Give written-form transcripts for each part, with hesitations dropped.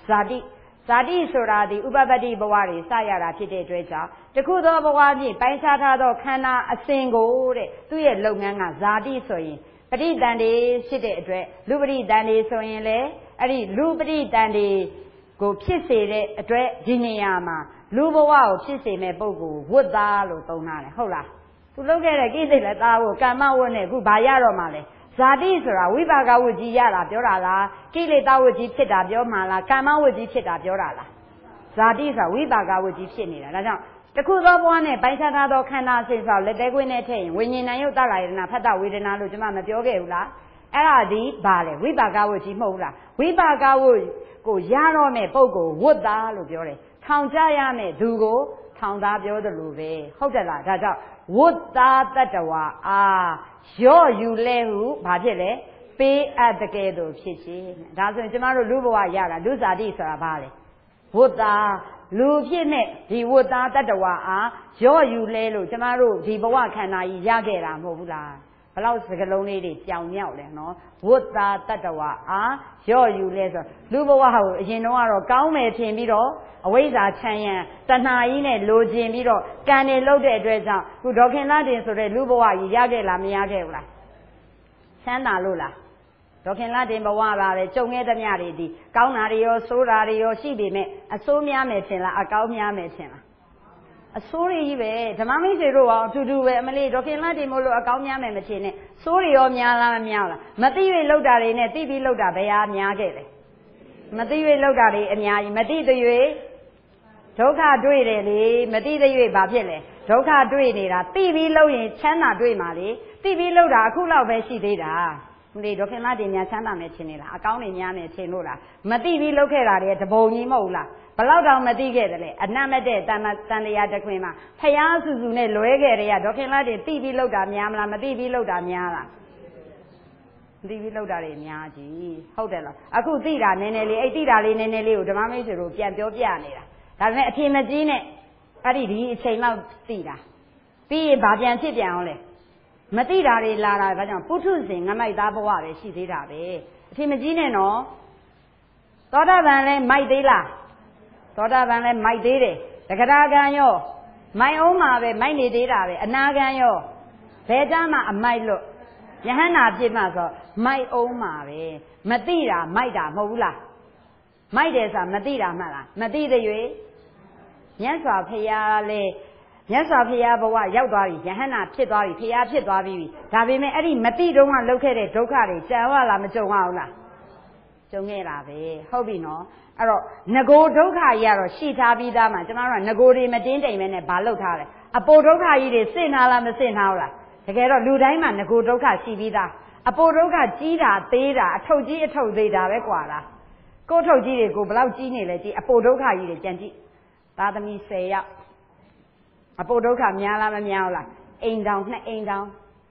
ဇာတိဆိုတာဒီဥပပတ္တိဘဝတွေစရတာဖြစ်တဲ့အတွက်ကြောင့်တခုသောဘဝဖြင့်ပိုင်းခြားထားသောခန္ဓာအစဉ်ကိုတဲ့သူ့ရဲ့လုပ်ငန်းကဇာတိဆိုရင်ပဋိသန္ဓေဖြစ်တဲ့အတွက်လူပဋိသန္ဓေဆိုရင်လေအဲ့ဒီလူပဋိသန္ဓေကိုဖြစ်စေတဲ့အတွက်ဒီနေရာမှာလူဘဝကိုဖြစ်စေမဲ့ပုဂ္ဂိုလ်ဝတ်သားလို့သုံးထားတယ်ဟုတ်လားသူလုပ်ခဲ့တဲ့ကိစ္စလည်းသားဖို့ကမ္မဝတ်နဲ့အခုဘာရတော့မှလဲဇာတိဆိုတာဝိပါကဝတ်ကြီးရတာပြောတာလားကိလေသာဝတ်ကြီးဖြစ်တာပြောမှလားကမ္မဝတ်ကြီးဖြစ်တာပြောတာလားဇာတိဆိုတာဝိပါကဝတ်ကြီးဖြစ်နေတာဒါကြောင့်တခုသောဘဝနဲ့ပိုင်းခြားထားသောခန္ဓာအစဉ်ဆိုလက်သေးခွင်းနဲ့ထည့်ရင်ဝိညာဉ်ဉာဏ်ယုတ်တလာယတနာဖတ်တဝေဒနာလို့ကျွန်မမပြောခဲ့ဘူးလားအဲ့ဒါဒီဘာလဲဝိပါကဝတ်ကြီးမဟုတ်ဘူးလားဝိပါကဝတ်ကိုရတော့မဲ့ပုဂ္ဂိုလ်ဝတ်သားလို့ပြောတယ်ထောင်ကြရမဲ့သူကိုထောင်သားပြောသလိုပဲဟုတ်တယ်လားဒါကြောင့်ဝတ်သားတတ္တဝါအားရော့ယူလဲဟုဘာဖြစ်လဲပေးအပ်တကယ်သို့ဖြစ်ခြင်းဒါဆိုရင်ကျမတို့လူဘဝရတာလူဇာတိဆိုတာဘာလဲဝတ်သားလူဖြစ်နဲ့ဒီဝတ်သားတတ္တဝါအားရော့ယူလဲလို့ကျမတို့ဒီဘဝခန္ဓာကြီးရခဲ့တာမဟုတ်ဘူးလားဘလောက်စကလုံးလေးတွေပြောင်မြောက်လဲနော်ဝတ်သားတတ္တဝါအားရော့ယူလဲဆိုလူဘဝကိုအရင်တော့ကတော့ကောင်းမယ်ထင်ပြီးတော့အဝိဇ္ဇာချမ်းရံတဏှာကြီးနဲ့လိုချင်ပြီးတော့ကံနေလို့တဲ့အတွက်ကြောင့်ခုဒေါခင်လာတင်ဆိုတဲ့လူဘဝကြီးရခဲ့လားမရခဲ့ဘူးလားချမ်းသာလို့လားဒေါခင်လာတင်ဘဝပါပဲကြုံခဲ့သမျှတွေဒီကောင်းတာတွေရောဆိုးတာတွေရောရှိပေမဲ့အဆိုးများမယ်ထင်လားအကောင်းများမယ်ထင်လားအဆိုးတွေကြီးပဲဓမ္မမိတ်ဆွေတို့ရောအတူတူပဲအမလေးဒေါခင်လာတင်မို့လို့အကောင်းများမယ်မထင်နဲ့ဆိုးတွေရောများလားမများလားမသိ၍လောက်တာတွေနဲ့သိပြီးလောက်တာဘယ်ဟာများခဲ့လဲမသိ၍လောက်တာတွေအများကြီးမသိသေး၍ဒုက္ခတွေ့တယ်လေမသိသေး၍ဘာဖြစ်လဲဒုက္ခတွေ့နေတာသိပြီးလောက်ရင်ချမ်းသာတွေ့မှာလေသိပြီးလောက်တာအခုလောက်ပဲရှိသေးတာမလေးဒေါခင်လာတင်များချမ်းသာမယ်ထင်နေလားအကောင်းတွေများမယ်ထင်လို့လားမသိပြီးလောက်ခဲ့တာတွေတပုံကြီးမဟုတ်လားဘလောက်တောင်မသိခဲ့တယ်လေအနတ်မတဲ့တန်တရားတခွင်မှာဖျားစုစုနဲ့လွဲခဲ့တဲ့ကဒေါခင်လာတင်သိပြီးလောက်တာများမလားမသိပြီးလောက်တာများလားမသိပြီးလောက်တာတွေများကြီးဟုတ်တယ်လားအခုသိတာနည်းနည်းလေးအဲ့သိတာလေးနည်းနည်းလေးကိုဓမ္မမိတ်ဆွေတို့ပြန်ပြောပြနေတာဒါပေမဲ့အထင်မကြီးနဲ့အဲ့ဒီအချိန်လောက်သိတာပြီးရင်ဗာပြန်ဖြစ်ပြန်အောင်လေမသိတာတွေလာတာဒါကြောင့်ပုထုဇဉ်ငမိုက်သားဘဝပဲရှိသေးတာပဲအထင်မကြီးနဲ့နော်သောတာပန်လဲမိုက်သေးလားသောတာပန်လဲမိုက်သေးတယ်တဂရကံရောမိုက်အောင်မှာပဲမိုက်နေသေးတာပဲအနာကံရောဘယ်ကြမှာအမိုက်လို့ယဟန္တာဖြစ်မှဆိုမိုက်အောင်မှာပဲမသိတာမိုက်တာမဟုတ်ဘူးလားမိုက်တယ်ဆိုတာမသိတာမှလားမသိတဲ့၍မြတ်စွာဘုရားလေမြတ်စွာဘုရားဘဝရောက်သွားပြီယဟန္တာဖြစ်သွားပြီဘုရားဖြစ်သွားပြီဒါပေမဲ့အဲ့ဒီမသိတုန်းကလုပ်ခဲ့တဲ့ဒုက္ခတွေကြံရလားမကြုံရဘူးလားကြုံခဲ့တာပဲဟုတ်ပြီနော်အဲ့တော့ငကိုဒုက္ခကြီးကတော့ရှိထားပြီးသားမှာကျမတို့ကငကိုတွေမတင်းတိမ်မဲနဲ့ဘာလုပ်ထားလဲအပိုဒုက္ခကြီးတွေစစ်နာလားမစစ်နာဘူးလားတကယ်တော့လူတိုင်းမှာငကိုဒုက္ခရှိပြီးသားအပိုဒုက္ခကြီးတာသေးတာအထုပ်ကြီးအထုပ်သေးတာပဲกว่าလားကိုယ်ထုတ်ကြီးတွေကိုဘယ်လောက်ကြီးနေလဲကြည့်အပိုဒုက္ခကြီးတွေကြံကြည့်သားသမီး10ယောက်အပိုဒုက္ခများလားမများဘူးလားအိမ်တောင်2အိမ်တောင်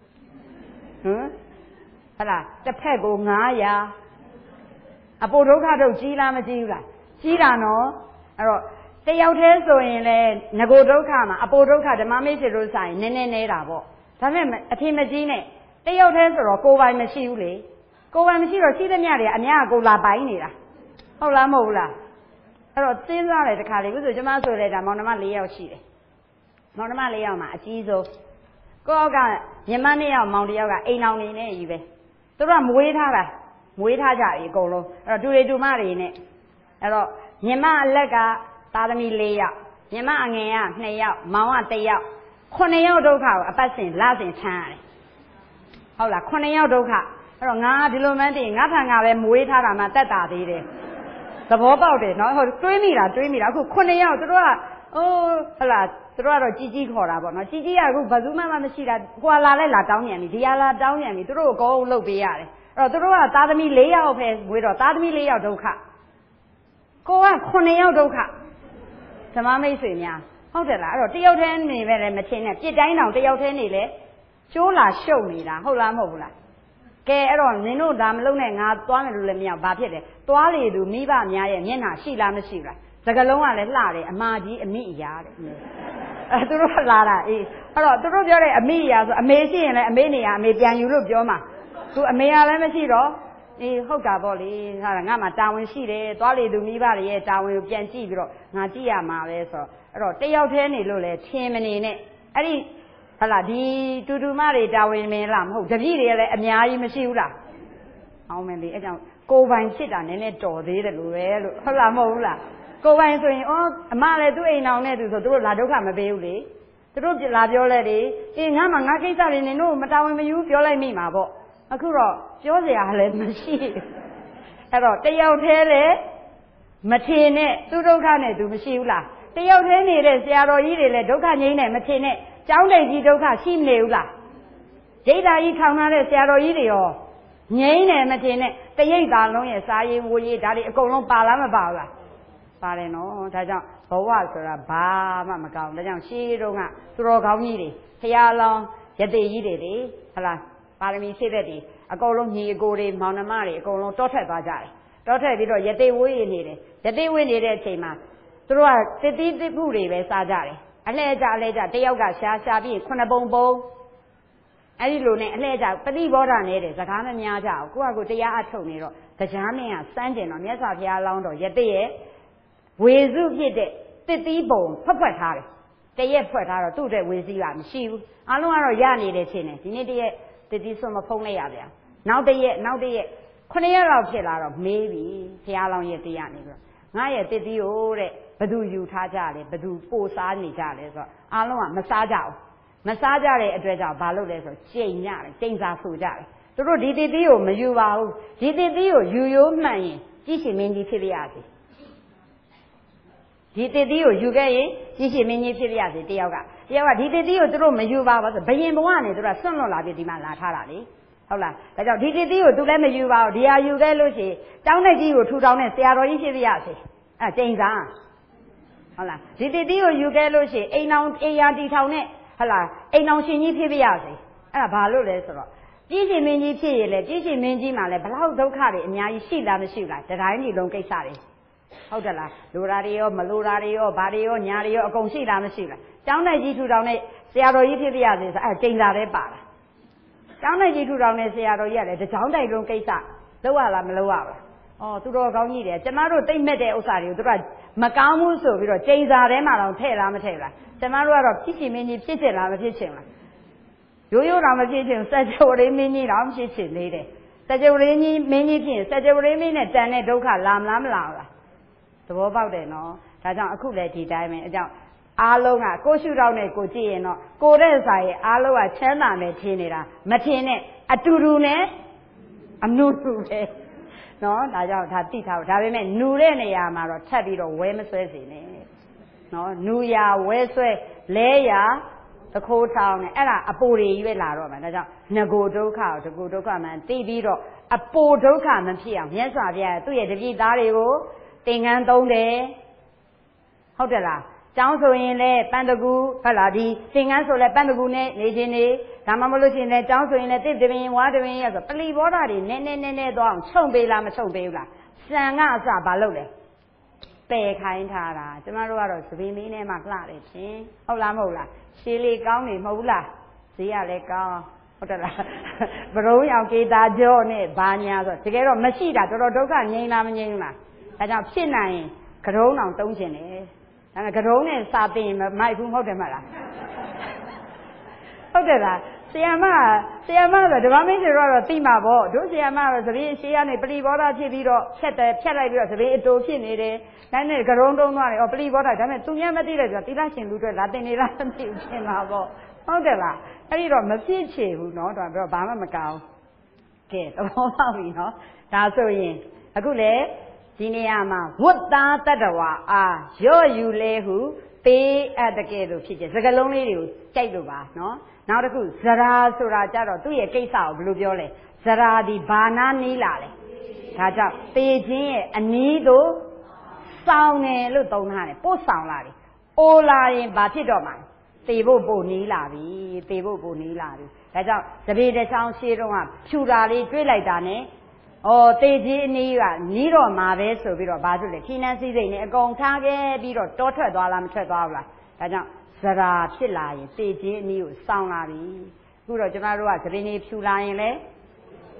ဟုတ်လားတစ်ဖက်ကို900အပိုဒုက္ခတော့ကြီးလားမကြီးဘူးလားကြီးတာနော်အဲ့တော့တယောက်တည်းဆိုရင်လေငကိုဒုက္ခမှာအပိုဒုက္ခဓမ္မမိတ်ဆွေတို့ဆိုင်နည်းနည်းနေတာပေါ့ဒါပေမဲ့အထင်မကြီးနဲ့တယောက်တည်းဆိုတော့ကိုယ်ပိုင်မရှိဘူးလေကိုယ်ပိုင်မရှိတော့ရှိသမျှတွေအများကိုလာပိုင်နေတာဟုတ်လားမဟုတ်ဘူးလားအဲ့တော့စဉ်းစားတယ်တခါလေဥဆိုကျမဆိုလဲဒါမောင်နှမ4ယောက်ရှိတယ်မောင်နှမ4ယောက်မှာအကြီးဆုံးကိုယ့်အောက်ကညီမ2ယောက်မောင်1ယောက်ကအိမ်အောင်နေနေကြီးပဲသူတို့ကမွေးထားတာမွေးထားကြပြီအကုန်လုံးအဲ့တော့တူတွေတူမတွေနဲ့အဲ့တော့ညီမအလက်ကသားသမီး4ယောက်ညီမအငယ်က2ယောက်မောင်က1ယောက်9ယောက်ဒုက္ခကိုအပတ်စဉ်လစဉ်ချမ်းရတယ်ဟုတ်လား9ယောက်ဒုက္ခအဲ့တော့ငါဒီလိုမှန်းသိရင်ငါထံကပဲမွေးထားတာမှတက်တာသေးတယ်သဘောပေါက်တယ်နော်ဟုတ်တွေးမိတာအခု9ယောက်သူတို့ကဟုတ်လားသူတို့ကတော့ကြီးခေါ်တာပေါ့နော်ကြီးကအခုဘယ်သူမှမရှိတာဟွာလာလိုက်လာတောင်းညံပြီဒီဟာလာတောင်းညံပြီသူတို့ကိုအကုန်လုပ်ပေးရတယ်အဲ့တော့သူတို့ကသားသမီး4ယောက်ပဲမွေးတော့သားသမီး4ယောက်ဒုက္ခကိုက9ယောက်ဒုက္ခဓမ္မမိတ်ဆွေများဟုတ်တယ်လားအဲ့တော့တယောက်တည်းနေပဲလည်းမချင်းနဲ့ပြစ်တိုင်းတောင်တယောက်တည်းနေလဲကျိုးလာရှုပ်နေတာဟုတ်လားမဟုတ်ဘူးလားကဲအဲ့တော့နင်တို့ဒါမလုပ်နဲ့ငါသွားမယ်လို့လည်းမရဘာဖြစ်လဲသွားလေသူမိဘများရဲ့မျက်နှာရှိလားမရှိဘူးလားစကလုံးကလည်းလှတယ်အမာကြီးအမိအရာတဲ့အဲသူတို့လာတာအေးအဲ့တော့သူတို့ပြောတဲ့အမိအရာဆိုအမေရှိရင်လည်းအမေနေရာအမေပြန်ယူလို့ပြောမှာသူအမေကလည်းမရှိတော့ဟုတ်တာပေါ့လေဟာငါမှတာဝန်ရှိတယ်သွားလေသူမိဘတွေရဲ့တာဝန်ကိုပြန်ကြည့်ပြီးတော့ငါကြည့်ရမှာပဲဆိုတော့တယောက်တည်းနေလို့လဲထင်မနေနဲ့အဲ့ဒီဟလာဒီတူတူမတွေတာဝန်မင်းလားမဟုတ်တပည့်တွေလည်းအများကြီးမရှိဘူးလားအောင်မယ်လေအဲ့ကြောင့်ကိုပိုင်ဖြစ်တာနည်းနည်းတော်သေးတယ်လို့ပဲလို့ဟုတ်လားမဟုတ်ဘူးလားကိုပိုင်ဆိုရင်အမလည်းသူ့အိမ်အောင်နဲ့သူဆိုသူတို့လာဒုက္ခမပေးဘူးလေသူတို့လာပြောလဲလေငါမှငါကိစ္စတွေနင်တို့မတာဝန်မယူပြောလိုက်မိမှာပေါ့အခုတော့ပြောစရာလည်းမရှိအဲ့တော့တယောက်တည်းလေမထင်နဲ့သူဒုက္ခနဲ့သူမရှိဘူးလားတယောက်တည်းနေတဲ့ဆရာတော်ကြီးတွေလည်းဒုက္ခငြိမ်းနဲ့မထင်နဲ့ကျောင်းတိတ်ကြီးဒုက္ခရှိမနေဘူးလားဒိဋ္ဌာကြီးထောင်ထားတဲ့ဆရာတော်ကြီးတွေရောငြိမ်းတယ်မထင်နဲ့တရိပ်သာလုံးရဲ့စာရေးဝေရေးဒါတွေအကုန်လုံးပါလားမပါဘူးလားပါတယ်နော်ဒါကြောင့်ဘဝဆိုတာဘာမှမကောင်းဒါကြောင့်ရှေးတုန်းကသူတော်ကောင်းကြီးတွေဖရာလောင်းယတိကြီးတွေလေဟလားပါရမီဖြည့်တဲ့တွေအကုန်လုံးညီအကိုတွေမောင်နှမတွေအကုန်လုံးတောထွက်သွားကြတယ်တောထွက်ပြီးတော့ယတိဝေးရနေတယ်ယတိဝေးနေတဲ့အချိန်မှာသူတို့ကတစ်တိတစ်ခုတွေပဲစားကြတယ်အလှဲကြတယောက်ကရှာပြီး9ပုံအဲ့ဒီလိုနဲ့အလှဲကြပฏิဘောဓနဲ့တဲ့စကားမများကြဘူးကိုကကိုတရားအထုတ်နေတော့တရားမင်းကစမ်းကျင်တော့မြတ်စွာဘုရားလောင်းတော့ယတိရဲ့ဝေစုဖြစ်တဲ့တစ်သီးပုံဖွက်ထားတယ်တရက်ဖွက်ထားတော့သူ့တဲ့ဝေစီးကမရှိဘူးအလုံးကတော့ရနေတယ်ချင်းတယ်ဒီနေ့တရက်တစ်သီးစွန့်မဖုံးလိုက်ရဗျာနောက်တရက်9ရက်လောက်ဖြစ်လာတော့မေးပြီဘုရားလောင်းရဲ့တရားနေပြီးတော့ငါရဲ့တစ်သီးကိုတဲ့ဘသူယူထားကြလဲဘသူပို့စားနေကြလဲဆိုတော့အလုံးကမစားကြဘူးမစားကြတဲ့အတွက်ကြောင့်ဘာလုပ်လဲဆိုကျိန်ကြတယ်ကျိန်စာဆိုကြတယ်သူတို့ဒီတစ်သီးကိုမယူပါဘူးဒီတစ်သီးကိုယူရိုးမှန်ရင်ကြီးရှင်မင်းကြီးဖြစ်ပြရစီဒီတစ်သီးကိုယူခဲ့ရင်ကြီးရှင်မင်းကြီးဖြစ်ပြရစီတယောက်ကဒီတစ်သီးကိုသူတို့မယူပါဘူးဆိုဘယင်ဘဝနဲ့သူကဆွန့်လွတ်လာပြီဒီမှာလာထားတာလေဟုတ်လားဒါကြောင့်ဒီတစ်သီးကိုသူလည်းမယူပါဘူးဒီဟာယူခဲ့လို့ရှိရင်တောင်းတဲ့ကြီးကိုထူထောင်တဲ့ဆရာတော်ကြီးဖြစ်ပြရစီကျိန်စာဟုတ်လားဒီတစ်သီးကိုယူခဲ့လို့ရှိရင်အိမ်ယာတီထောင်နဲ့ဟုတ်လားအိမ်အောင်ရှင်ကြီးဖြစ်ပြရစီအဲ့ဒါဘာလို့လဲဆိုတော့ကြီးရှင်မင်းကြီးဖြစ်ရလေကြီးရှင်မင်းကြီးမှလည်းဘလောက်ဒုက္ခတွေအများကြီးရှိလားမရှိလားတတိုင်းကြီးလုံးကိစ္စတွေဟုတ်တယ်လားလိုတာတွေရောမလိုတာတွေရောဘာတွေရောညာတွေရောအကုန်ရှိလားမရှိလားကျောင်းတိုက်ကြီးထူထောင်တဲ့ဆရာတော်ကြီးဖြစ်ပြရစီဆိုကျိန်စာပဲပါလားကျောင်းတိုက်ကြီးထူထောင်တဲ့ဆရာတော်ကြီးကလည်းတကျောင်းတိုက်လုံးကိစ္စလုပ်ရလားမလုပ်ရဘူးသူတော်ကောင်းကြီးတယ်ကျမတို့တိတ်မဲ့တဲ့ဥစ္စာတွေကိုသူကမကောင်းဘူးဆိုပြီးတော့ကျိန်စာထဲမှာတော့ထည့်လားမထည့်လားကျမတို့ကတော့ဖြစ်ချင်မင်းကြီးဖြစ်ချင်လားမဖြစ်ချင်လားရိုးရိုးတော့မဖြစ်ချင်စัจ java ရင်းမင်းကြီးတော့ဖြစ်ချင်သေးတယ်စัจ java ရင်းကြီးမင်းကြီးဖြစ်ရင်စัจ java ရင်းမင်းနဲ့တန်တဲ့ဒုက္ခလာမလားမလာဘူးလားသဘောပေါက်တယ်နော်ဒါကြောင့်အခုလည်းဒီတိုင်းပဲအကြောင်းအားလုံးကကိုရှုထောက်နဲ့ကိုကြည့်ရင်တော့ကိုတဲ့စာရဲ့အားလုံးကချမ်းသာမယ်ထင်နေတာမထင်နဲ့အတူတူနဲ့အနုတူပဲနော်ဒါကြောင့်ဒါသိထားဖို့ဒါပေမဲ့နူတဲ့နေရာမှာတော့ထပ်ပြီးတော့ဝဲမဆွဲစေနဲ့နော်နူရဝဲဆွဲလဲရတခိုးထောင်းနဲ့အဲ့ဒါအပိုတွေကြီးပဲလာတော့မှာဒါကြောင့်ငကိုဒုက္ခကိုတကူဒုက္ခမှန်သိပြီးတော့အပိုဒုက္ခမဖြစ်အောင်မြတ်စွာဘုရားသူ့ရဲ့တပည့်သားတွေကိုသင်္ကန်းသုံးတယ်ဟုတ်တယ်လားကျောင်းဆိုရင်လည်းပန်းတကူဟုတ်လားဒီသင်္ကန်းဆိုလည်းပန်းတကူနဲ့နေခြင်းနေဒါမှမဟုတ်လို့ရှိရင်လည်းကျောင်းဆိုရင်လည်းတစ်တပင်ဝါတပင်ရဆိုပလီဘောဓာတွေနည်းနည်းသွားအောင်ခြုံပေးလားမခြုံပေးဘူးလားစံကအစဘာလုပ်လဲပယ်ခိုင်းထားတာကျမတို့ကတော့သပင်မင်းနဲ့မှလှတယ်ရှင်ဟုတ်လားမဟုတ်လားရှည်လေးကောင်းနေမဟုတ်ဘူးလားဈေးရလည်းကောင်းဟုတ်တယ်လားဘရုံးရောင်ကေတာကြောနဲ့ဘာညာဆိုတကယ်တော့မရှိတာတော်တော်ဒုက္ခငြိမ်းလားမငြိမ်းဘူးလားဒါကြောင့်ဖြစ်နိုင်ရင်ကရုံးအောင်တုံးကျင်တယ်ဒါကရုံးနဲ့စာတင်မိုက်ဘူးဟုတ်တယ်မလားဟုတ်တယ်လားဆရာမဆိုဓမ္မမင်းတွေတော့သိမှာပေါ့တို့ဆရာမဆိုသပင်းရှေးကနေပရိဘောဓဖြစ်ပြီးတော့ဖြတ်လိုက်ပြီးတော့သပင်းအတူဖြစ်နေတယ်ဒါနဲ့ကရုံးတုံးသွားတယ်ပရိဘောဓဒါနဲ့သူများမသိတယ်ဆိုတာသီလရှင်လူတွေလာတင်နေလားမသိဘူးရှင်းပါပေါ့ဟုတ်တယ်လားအဲ့ဒီတော့မဖြစ်ချေဘူးနော်တော့ဘာမှမကောင်းကဲသဘောပေါက်ပြီနော်ဒါဆိုရင်အခုလေဒီနေရာမှာဝတ္တာတတ္တဝါအားရော့ယူလဲဟုပေးအပ်တကယ်လို့ဖြစ်တယ်စကလုံးလေးတွေကိုကြိုက်လို့ပါနော်နောက်တစ်ခုဇရာဆိုတာကြတော့သူ့ရဲ့ကိစ္စကိုဘယ်လိုပြောလဲဇရာဒီဘာနာနီးလာလဲဒါကြောင့်သေခြင်းရဲ့အနည်းသို့ဆောင်တယ်လို့သုံးထားတယ်ပို့ဆောင်လာတယ်အိုလာရင်ဘာဖြစ်တော့မှာသေဖို့ပို့နီးလာပြီသေဖို့ပို့နီးလာပြီဒါကြောင့်သဘေတချောင်းရှေးတုန်းကဖြူတာလေးတွေးလိုက်တာနဲ့သေခြင်းအနည်းကနီးတော့မှာပဲဆိုပြီးတော့ဘာလို့လဲခီးနှန်းစည်းစိမ်နဲ့အကုန်ထားခဲ့ပြီးတော့တောထွက်သွားလားမထွက်သွားဘူးလားဒါကြောင့်ဇရာဖြစ်လာရင်သေခြင်းအနည်းကိုစောင်းလာပြီအခုတော့ကျမတို့ကသပင်းလေးဖြူလာရင်လေ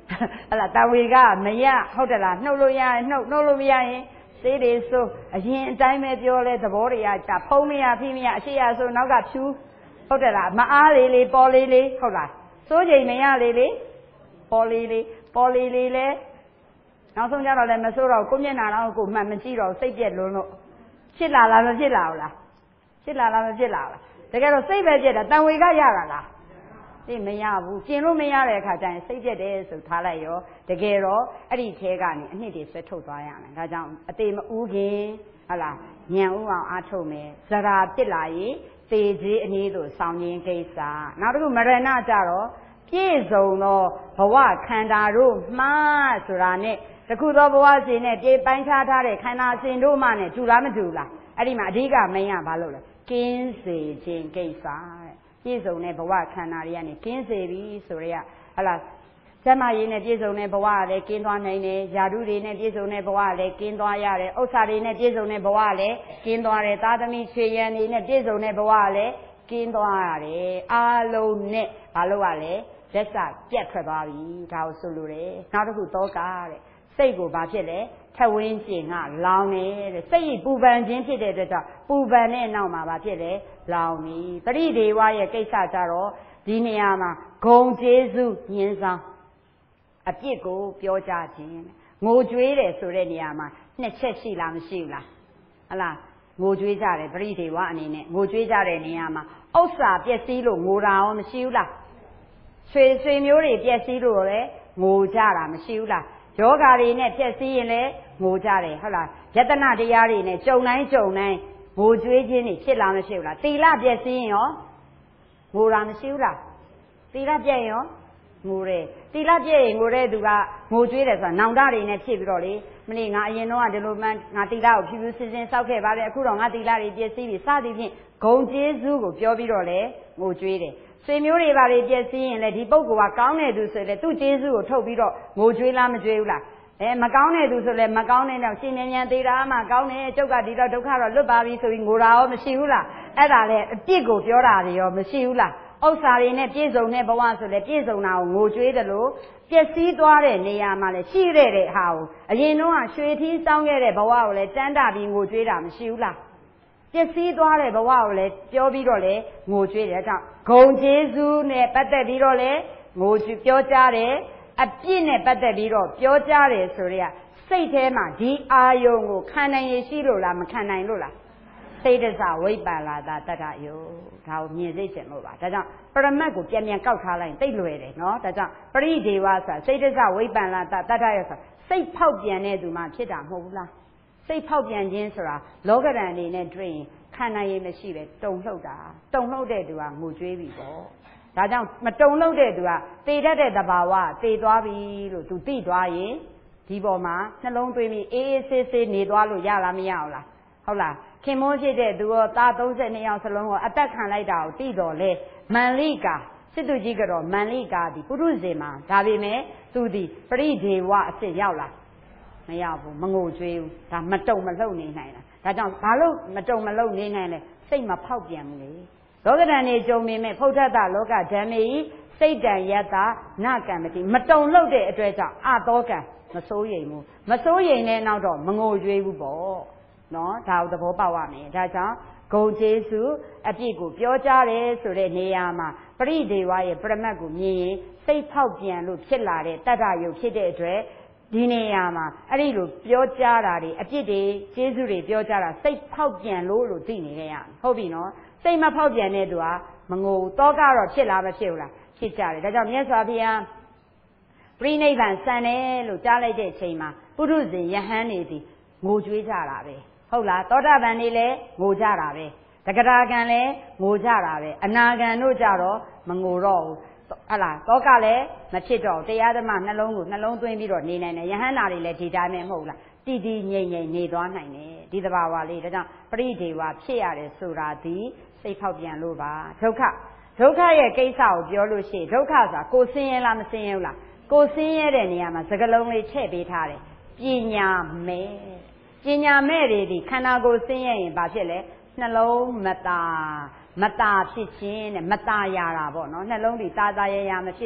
တာဝေကမရဟုတ်တယ်လားနှုတ်လို့ရရင်နှုတ်လို့မရရင်စေးတွေဆိုအရင်အတိုင်းပဲပြောလဲသဘောတွေကကြဖုံးမရဖိမရအရှိရဆိုနောက်ကဖြူဟုတ်တယ်လားမအားလေးပေါ်လေးဟုတ်လားစိုးချိန်မရလေးပေါ်လေးလဲနောက်ဆုံးကြတော့လည်းမစိုးတော့ကိုမျက်နှာတော့ကိုမှန်မကြည့်တော့စိတ်ပြက်လွန်းလို့ဖြစ်လာလားမဖြစ်လာဘူးလားဖြစ်လာလားမဖြစ်လာဘူးလားတကယ်တော့စိတ်ပဲပြက်တာတန်ဝေကရတာလားသိမရဘူးကျင်လို့မရတဲ့အခါကျရင်စိတ်ပြက်တယ်ဆိုထားလိုက်ရောတကယ်တော့အဲ့ဒီထဲကနေအနှစ်တွေဆွဲထုတ်သွားရမယ်ဒါကြောင့်အသေးမဥခင်ဟုတ်လားညံဥအောင်အားထုတ်မယ်ဇရာပြစ်လာရင်သေခြင်းအနည်းတို့ဆောင်းခြင်းကိစ္စနောက်တစ်ခုမရဏကြတော့ပြည့်စုံသောဘဝခန္ဓာတို့မှားဆိုတာနဲ့တခုသောဘဝစဉ်နဲ့ပြေးပိုင်းခြားထားတဲ့ခန္ဓာစဉ်တို့မှနဲ့တူလားမတူလားအဲ့ဒီမှာအဓိကမင်းကဘာလို့လဲကင်းစေခြင်းကိစ္စတဲ့ပြည့်စုံတဲ့ဘဝခန္ဓာတွေကနေကင်းစေပြီဆိုရဲဟလာကျမကြီးနဲ့ပြည့်စုံတဲ့ဘဝကလည်းကင်းသွားနိုင်တယ်ယာဓုတွေနဲ့ပြည့်စုံတဲ့ဘဝကလည်းကင်းသွားရတယ်ဥစ္စာတွေနဲ့ပြည့်စုံတဲ့ဘဝကလည်းကင်းသွားတယ်သားသမီးချွေရန်တွေနဲ့ပြည့်စုံတဲ့ဘဝကလည်းကင်းသွားရတယ်အားလုံးနဲ့ဘာလို့ကလဲလက်စပြတ်ထွက်သွားပြီဒါကိုဆိုလိုတယ်နောက်တစ်ခုတောကတဲ့စိတ်ကိုဘာဖြစ်လဲထဝင်းကျင်ကလောင်နေတဲ့စိတ်ပူပန်ခြင်းဖြစ်တဲ့အတွက်ကြောင့်ပူပန်တဲ့နောက်မှာဘာဖြစ်လဲလောင်ပြီပရိဒေဝရဲ့ကိစ္စကြတော့ဒီနေရာမှာဂုံကျေးဇူးညင်းဆောင်အပြစ်ကိုပြောကြခြင်းငိုကြွေးတယ်ဆိုတဲ့နေရာမှာနှစ်ချက်ရှိလားမရှိဘူးလားဟလားငိုကြွေးကြတယ်ပရိဒေဝအနေနဲ့ငိုကြွေးကြတဲ့နေရာမှာဥစ္စာပျက်စီးလို့ငိုတာရောမရှိဘူးလားဆွေမျိုးတွေပျက်စီးလို့လည်းငိုကြတာမရှိဘူးလားယောဂါတွေနဲ့ပျက်စီးရင်လည်းငိုကြတယ်ဟုတ်လားယတနာတရားတွေနဲ့ကြုံတိုင်းငိုကြွေးခြင်းတွေဖြစ်လာမရှိဘူးလားသီလပျက်စီးရင်ရောငိုတာမရှိဘူးလားသီလပြည့်ရင်ရောငိုတယ်သီလပြည့်ရင်ငိုတဲ့သူကငိုကြွေးတယ်ဆိုတာနောင်တတွေနဲ့ဖြစ်ပြီးတော့လေမနေ့ငါအရင်တော့ဒီလိုမှငါသီလကိုဖြူဖြူစင်စင်စောက်ခဲ့ပါတယ်အခုတော့ငါသီလတွေပျက်စီးပြီစသည်ဖြင့်ဂုံကျေးဇူးကိုပြောပြီးတော့လေငိုကြွေးတယ်ဆွေမျိုးတွေဘာတွေပျက်စီးရင်လေဒီပုဂ္ဂိုလ်ကကောင်းတဲ့သူဆိုလေသူ့ကျေးဇူးကိုထုတ်ပြီးတော့ငိုကြွေးလားမကြွေးဘူးလားမကောင်းတဲ့သူဆိုလည်းမကောင်းတဲ့တော့ရှင်နေမြန်သေးတာမှကောင်းတယ်ကျုပ်ကဒီတော့ဒုက္ခတော့လွတ်ပါပြီဆိုပြီးငိုတာရောမရှိဘူးလားအဲ့ဒါလေအပြစ်ကိုပြောတာတွေရောမရှိဘူးလားဥစ္စာတွေနဲ့ပြည့်စုံတဲ့ဘဝဆိုလည်းပြည့်စုံတာကိုငိုကြွေးတယ်လို့ပျက်စီးသွားတဲ့နေရာမှာလည်းရှိတဲ့ဟာကိုအရင်တော့ရွှေထီးစောင်းခဲ့တဲ့ဘဝကိုလည်းတန်းတာပြီးငိုကြွေးတာမရှိဘူးလားပျက်စီးသွားတဲ့ဘဝကိုလည်းပြောပြီးတော့လည်းငိုကြွေးတယ်အဲကြောင့်ဂုံကျေးဇူးနဲ့ပတ်သက်ပြီးတော့လည်းငိုကြွေးပြောကြတယ်အပြစ်နဲ့ပတ်သက်ပြီးတော့ပြောကြတယ်ဆိုရဲစိတ်ထဲမှာဒီအာယုံကိုခံနိုင်ရရှိလို့လားမခံနိုင်လို့လားစိတ်တစဝိပ္ပန္နာတတ္တယုဒါကိုမြင်သိချင်လို့ပါဒါကြောင့်ပရမတ်ကိုပြန်ကောက်ထားလိုက်သိလွယ်တယ်နော်ဒါကြောင့်ပရိဒေဝဆိုတာစိတ်တစဝိပ္ပန္နာတတ္တယဆိုတာစိတ်ဖောက်ပြန်တဲ့သူမှဖြစ်တာမဟုတ်ဘူးလားစိတ်ဖောက်ပြန်ခြင်းဆိုတာလောကဓာတ်အနေနဲ့တွေ့ရင်ခံနိုင်ရမရှိပဲတုံလှုပ်တာတုံလှုပ်တဲ့သူကငိုကြွေးပြီပေါ့ဒါကြောင့်မတုံလှုပ်တဲ့သူကသေတတ်တဲ့သဘာဝသေသွားပြီလို့သူသိသွားရင်ဒီပေါ်မှာနှလုံးသွင်းပြီးအေးအေးဆေးဆေးနေသွားလို့ရလားမရအောင်လားဟုတ်လားခင်မိုးဖြစ်တဲ့သူရောသား32ယောက်စလုံးကိုအသက်ခံလိုက်တာကိုသိတော်လဲမန္လိကာစစ်သူကြီးကတော့မန္လိကာဒီပုရုဇဉ်မှာဒါပေမဲ့သူဒီပရိဒေဝအစ်ရောက်လာမရောက်ဘူးမငိုကြွေးဘူးဒါမတုံမလှုပ်နေနိုင်တာဒါကြောင့်ဘာလို့မတုံမလှုပ်နေနိုင်လဲစိတ်မဖောက်ပြန်ဘူးလေလောကဓာတ်နေကြုံမြင်မဲ့ဖုဋ္ဌတလောကဓမ္မေဤစိတ်တံယတ္တနကံမတိမတုံလှုပ်တဲ့အတွက်ကြောင့်အတောကံမစိုးရိမ်ဘူးမစိုးရိမ်တဲ့နောက်တော့မငိုကြွေးဘူးပေါ့နော်ဒါကိုသဘောပေါက်ရမယ်ဒါကြောင့်ဂုံကျေးဇူးအပြစ်ကိုပြောကြတယ်ဆိုတဲ့နေရာမှာပရိဒေဝရဲ့ပရမတ်ကိုမြင်ရင်စိတ်ဖောက်ပြန်လို့ဖြစ်လာတဲ့တတ္တယုတ်ဖြစ်တဲ့အတွက်ဒီနေရာမှာအဲ့ဒီလိုပြောကြတာတွေအပြစ်တွေကျေးဇူးတွေပြောကြတာစိတ်ဖောက်ပြန်လို့သိနေခဲ့ရဟုတ်ပြီနော်စိတ်မဖောက်ပြန်တဲ့သူကမငိုတော့ကတော့ဖြစ်လားမဖြစ်ဘူးလားဖြစ်ကြတယ်ဒါကြောင့်မြတ်စွာဘုရားပြိဋိဘံစံတယ်လို့ကြားလိုက်တဲ့ချိန်မှာပုရုဇဉ်ယဟန်နေသည်ငိုကြွေးကြတာပဲဟုတ်လားသောတာပန်နေလည်းငိုကြတာပဲတဂရကံလည်းငိုကြတာပဲအနာဂံတို့ကြတော့မငိုတော့ဘူးဟုတ်လားတောကလည်းမဖြစ်တော့တရားဓမ္မနှလုံးကိုနှလုံးသွင်းပြီးတော့နေနိုင်တယ်ယဟန်နာတွေလည်းဒီတိုင်းပဲမဟုတ်လားတည်တည်ငြိမ်ငြိမ်နေသွားနိုင်တယ်ဒီတဘာဝလေးဒါကြောင့်ပရိဒေဝဖြစ်ရတယ်ဆိုတာဒီစိတ်ဖောက်ပြန်လို့ပါဒုက္ခရဲ့ကိစ္စကိုပြောလို့ရှိရင်ဒုက္ခဆိုတာကိုဆင်းရဲလားမဆင်းရဲဘူးလားကိုဆင်းရဲတဲ့နေရာမှာစကလုံးလေးထည့်ပေးထားတယ်ပညာမဲ့ပညာမဲ့တွေဒီခန္ဓာကိုယ်ဆင်းရဲရင်ဘာဖြစ်လဲနှလုံးမตาဖြစ်ခြင်းတဲ့မตาရတာပေါ့နော်နှလုံးဒီตาရမဖြစ်တော့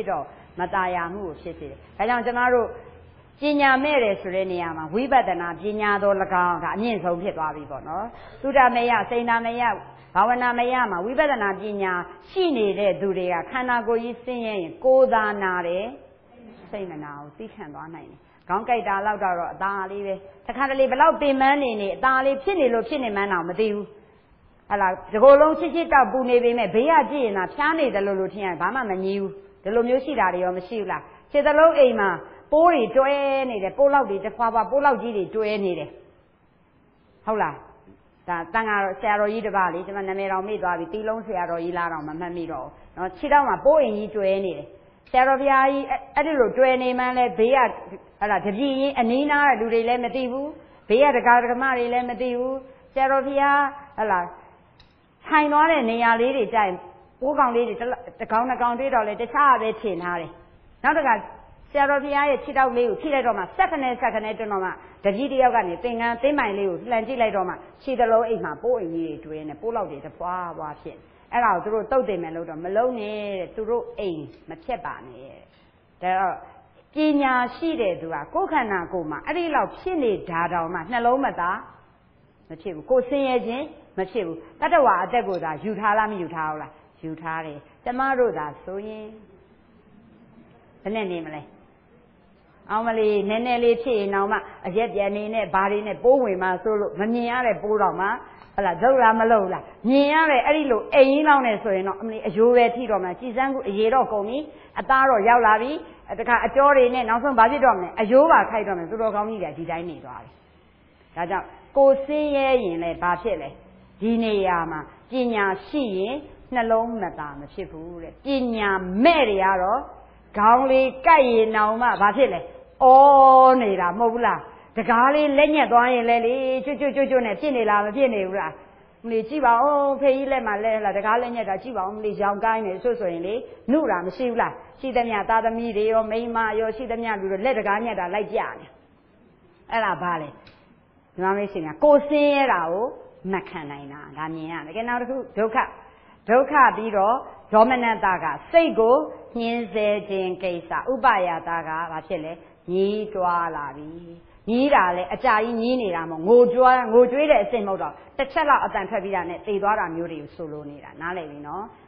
မตายမှုကိုဖြစ်စေတယ်ဒါကြောင့်ကျမတို့ပညာမဲ့တယ်ဆိုတဲ့နေရာမှာဝိပဿနာပညာတော်၎င်းဒါအမြင့်ဆုံးဖြစ်သွားပြီပေါ့နော်သုဒ္ဓမယစိဏ္ဍမယဘာဝနာမယမှာဝိပဿနာပညာရှိနေတဲ့သူတွေကခန္ဓာကိုယ်ကြီးဆင်းရဲရင်ကိုယ်သာနာတယ်စိတ်မနာကိုသိခံသွားနိုင်တယ်ခေါင်းကြိုက်တာလောက်တော့အသားလေးပဲတခါတလေဘလောက်ပင်ပန်းနေအသားလေးဖြစ်နေလို့ဖြစ်နေမှန်းတော့မသိဘူးဟလာဒီကိုယ်လုံးချစ်ချစ်တောက်ပူနေပေမဲ့ဘေးကကြည့်ရင်သာဖျားနေတယ်လို့ထင်ရဘာမှမငြီးဘူးဒီလိုမျိုးရှိတာတွေရောမရှိဘူးလားခြေသလုံးအိမ်မှာပိုးတွေတွဲနေတယ်ပိုးလောက်တွေတစ်ဖွာဖွာပိုးလောက်ကြီးတွေတွဲနေတယ်ဟုတ်လားဒါတန်ဃာဆရာတော်ကြီးတစ်ပါးလေကျွန်မနာမည်တော်မေ့သွားပြီတီလုံးဆရာတော်ကြီးလားတော့မမှတ်မိတော့ဘူးနော်ခြေထောက်မှာပိုးအိမ်ကြီးတွဲနေတယ်ဆရာတော်ဘုရားကြီးအဲ့ဒီလိုတွဲနေမှန်းလဲဘေးကဟလာတပြည့်ရင်အနီးနားတဲ့လူတွေလည်းမသိဘူးဘေးကဒကာဒကမတွေလည်းမသိဘူးဆရာတော်ဘုရားဟလာထိုင်သွားတဲ့နေရာလေးတွေကြိုင်ပိုးကောင်လေးတွေတကောင်နှကောင်တွေ့တော့လေတခြားပဲထင်ထားတယ်နောက်တကဆရာတော်ဘုရားရဲ့ခြေထောက်လေးကိုထိလိုက်တော့မှစက်ခနဲတွန်းတော့မှတကြီးတယောက်ကနေသင်္ကန်းသိမ့်မိုင်လေးကိုလှန်ကြည့်လိုက်တော့မှခြေတလုံးအိမ်မှာပိုးအိမ်ကြီးတွေတွဲနေပိုးလောက်တွေတပွားပွားဖြစ်အဲ့ဒါကိုသူတို့တုတ်တင်မယ်လို့တော့မလုံးနဲ့တဲ့သူတို့အိမ်မဖြစ်ပါနဲ့တဲ့ဒါတော့ပညာရှိတဲ့သူကကိုယ်ခန္ဓာကိုယ်မှာအဲ့ဒီလောက်ဖြစ်နေတာတောင်မှနှလုံးမသားမဖြစ်ဘူးကိုယ်ဆင်းရဲခြင်းမဖြစ်ဘူးတတ္တဝါအသက်ကိုသာယူထားလားမယူထားဘူးလားယူထားတယ်ကျမတို့သာဆိုရင်ဘယ်နဲ့နေမလဲအောင်မလေးနည်းနည်းလေးဖြစ်ရင်တော့မှအရက်ပြန်နေနဲ့ဘာတွေနဲ့ပိုးဝင်မှဆိုလို့မမြင်ရတဲ့ပိုးတော့မှဟလာဒုတ်လားမလို့လားမြင်ရတယ်အဲ့ဒီလိုအိမ်ကြီးလောက်နေဆိုရင်တော့အမလေးအယိုးပဲထိတော့မှကြည်စမ်းကူအရေတော့ကုန်ပြီအသားတော့ရောက်လာပြီတခါအကျော်တွေနဲ့နောက်ဆုံးဘာဖြစ်တော့မလဲအယိုးပါခိုက်တော့မယ်သူတော်ကောင်းကြီးတွေဒီတိုင်းနေသွားတယ်ဒါကြောင့်ကိုယ်ဆင်းရဲရင်လည်းဘာဖြစ်လဲဒီနေရာမှာပညာရှိရင်နှလုံးမသာမဖြစ်ဘူးတဲ့ပညာမဲ့တွေကတော့ခေါင်းလေးကြိုက်ရင်တောင်မှဘာဖြစ်လဲအော်နေတာမဟုတ်ဘူးလားတကားလေးလက်ညက်သွားရင်လည်းလေကျွတ်နဲ့ဖြစ်နေလားမဖြစ်နေဘူးလားမလီကြည့်ပါဦးဖေးကြီးလက်မှာလဲလားတကားလက်ညက်တာကြည့်ပါဦးမလီရောင်ကိုင်းနေဆိုရင်လေနှုတာမရှိဘူးလားရှိသမျှသားသမီးတွေရောမိန်းမရောရှိသမျှလူတွေလက်တကားညက်တာလိုက်ကြနေအဲ့ဒါဘာလဲဒီမှာမေးရှင်ကကိုဆင်းရဲတာကိုမခံနိုင်တာဒါမြင်ရတယ်ကဲနောက်တစ်ခုဒုက္ခပြီးတော့ဒေါမနတကစိတ်ကိုညှင်းဆဲခြင်းကိစ္စဥပယတာကဘာဖြစ်လဲညီးတွားလာပြီညီးတာလဲအကြာကြီးညီးနေတာမဟုတ်ငိုကြွေးတဲ့အစိမ့်မဟုတ်တော့တစ်ချက်လောက်အတန်ထွက်ပြီးတာနဲ့သေသွားတာမျိုးတွေကိုဆိုလိုနေတာနားလည်ပြီနော်